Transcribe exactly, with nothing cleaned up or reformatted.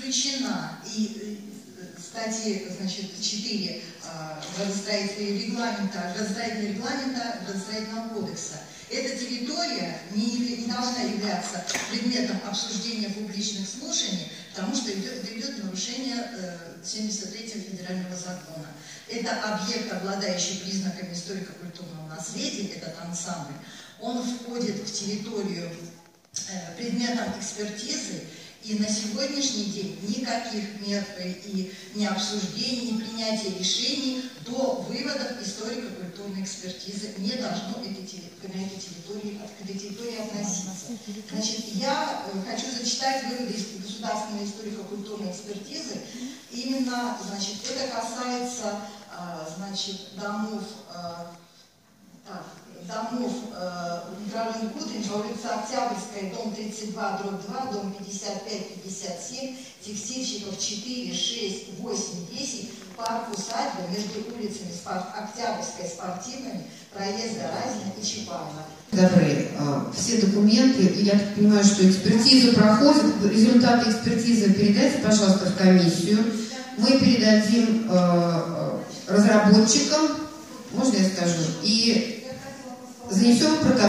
включена и статьи, значит, четыре градостроительного регламента, градостроительного регламента, градостроительного кодекса. Эта территория не, не должна являться предметом обсуждения публичных слушаний, потому что идет, идет нарушение э, семьдесят третьего федерального закона. Это объект, обладающий признаками историко-культурного наследия, этот ансамбль. Он входит в территорию э, предметом экспертизы, и на сегодняшний день никаких мер и ни обсуждений, ни принятия решений до выводов историко-культурной экспертизы не должно к этой территории, к этой территории относиться. Значит, я хочу зачитать выводы из государственной историко-культурной экспертизы. Именно, значит, это касается, значит, домов, так, домов микрорайон Кудрин, по улице Октябрьская, дом тридцать два, дробь два, дом пятьдесят пять, пятьдесят семь, текстильщиков четыре, шесть, восемь, десять, парк усадьба между улицами Октябрьской, Спортивными, проезда Разина и Чапаева. Добры, все документы, и я так понимаю, что экспертизу проходит, результаты экспертизы передайте, пожалуйста, в комиссию. Мы передадим разработчикам, можно я скажу, и занесем протокол.